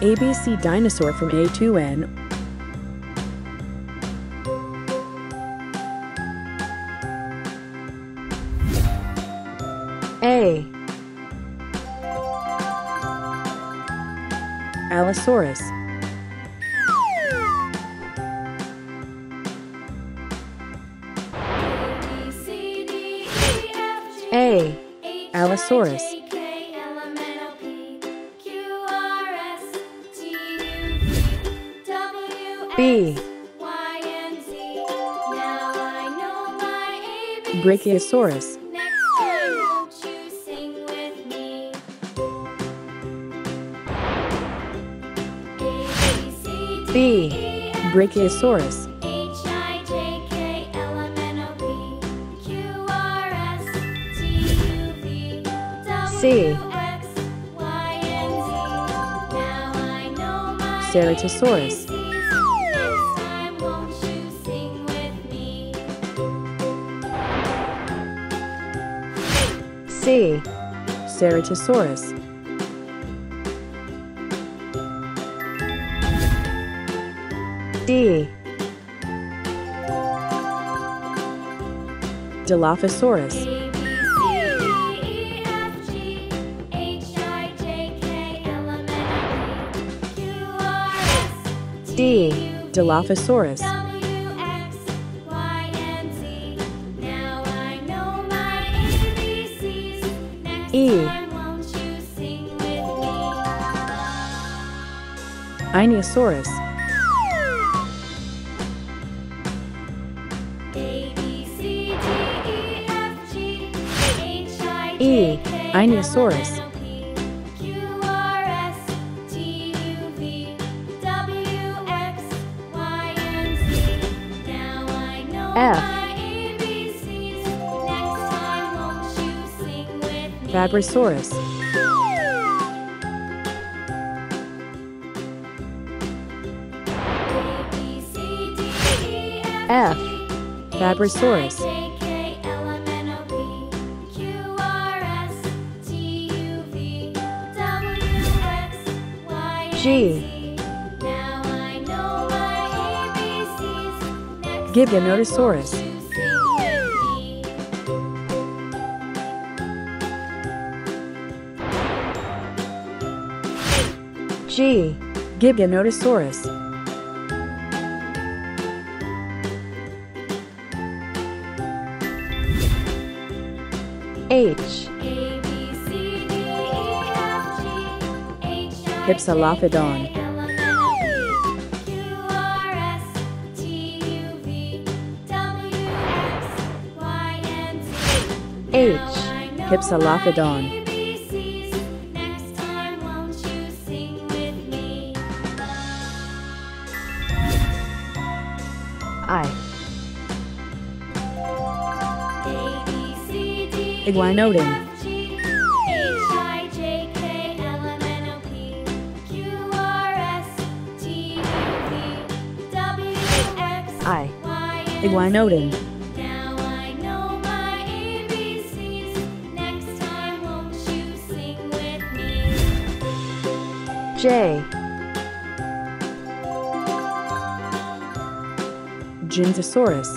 ABC dinosaur from A to N. A. Allosaurus. A. Allosaurus. B. Brachiosaurus. B. Brachiosaurus. C. Ceratosaurus. C. Ceratosaurus. D. Dilophosaurus. D. Dilophosaurus. E. Inosaurus. E. Inosaurus. F. Fabrasaurus. F. Fabrasaurus. G. Giganotosaurus. G. Giganotosaurus. H. Hypsilophodon. H. Hypsilophodon. I. Iguanodon. I. Iguanodon. J. Gintosaurus.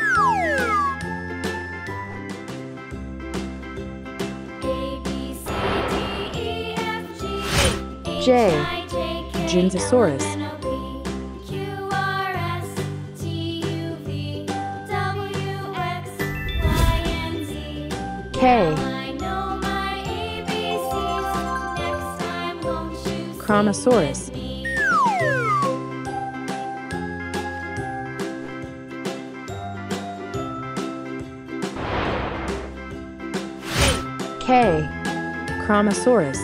J. Gintosaurus. K. Chronosaurus. K. Chronosaurus.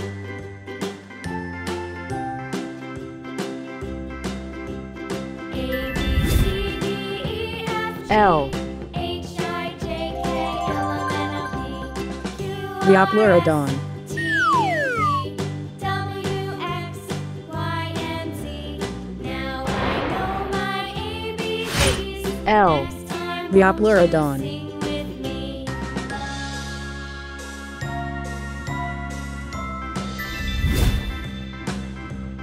L. Rheopleurodon. L. Rheopleurodon.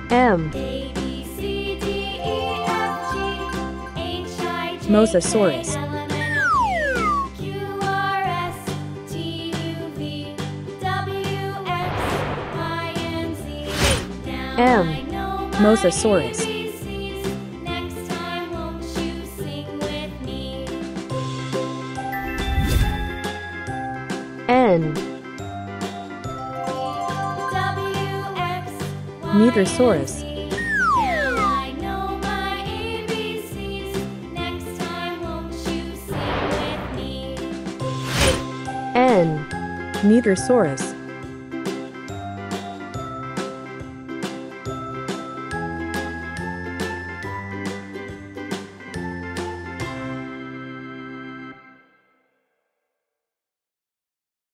M. A, B, C, D, E, F, G, H, I, J, Mosasaurus. K, L, M, N, O, P, Q, R, S, T, U, V, W, X, Y, and Z. Now M. I know my Mosasaurus. ABCs. Next time, won't you sing with me? N. W, X, Y, Metrosaurus. and Z. Now I know my ABCs. Next time, won't you sing with me? N. Metrosaurus.